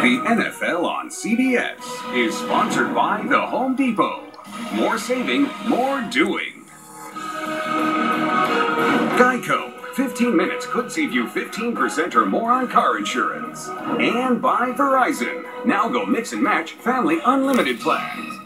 The NFL on CBS is sponsored by the Home Depot. More saving, more doing. Geico. 15 minutes could save you 15% or more on car insurance. And by Verizon. Now go mix and match family unlimited plans.